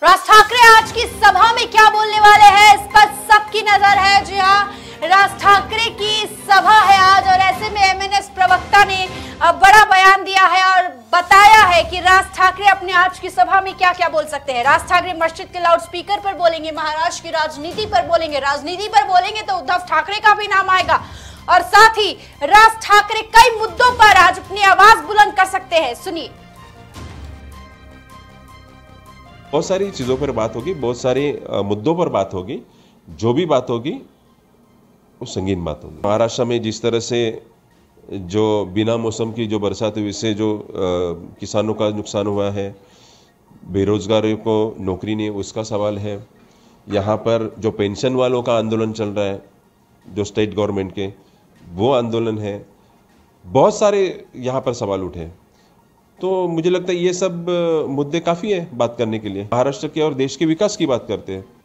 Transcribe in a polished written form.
राज ठाकरे आज की सभा में क्या बोलने वाले हैं, इस पर सबकी नजर है। जी हाँ, राज ठाकरे की सभा है आज और ऐसे में एमएनएस प्रवक्ता ने बड़ा बयान दिया है और बताया है कि राज ठाकरे अपने आज की सभा में क्या क्या बोल सकते हैं। राज ठाकरे मस्जिद के लाउड स्पीकर पर बोलेंगे, महाराष्ट्र की राजनीति पर बोलेंगे, राजनीति पर बोलेंगे तो उद्धव ठाकरे का भी नाम आएगा और साथ ही राज ठाकरे कई मुद्दों पर आज अपनी आवाज बुलंद कर सकते हैं। सुनिए। बहुत सारी चीज़ों पर बात होगी, बहुत सारे मुद्दों पर बात होगी। जो भी बात होगी वो संगीन बात होगी। महाराष्ट्र में जिस तरह से जो बिना मौसम की जो बरसात हुई से जो किसानों का नुकसान हुआ है, बेरोजगारों को नौकरी नहीं, उसका सवाल है। यहाँ पर जो पेंशन वालों का आंदोलन चल रहा है, जो स्टेट गवर्नमेंट के, वो आंदोलन है। बहुत सारे यहाँ पर सवाल उठे, तो मुझे लगता है ये सब मुद्दे काफ़ी है बात करने के लिए। महाराष्ट्र के और देश के विकास की बात करते हैं।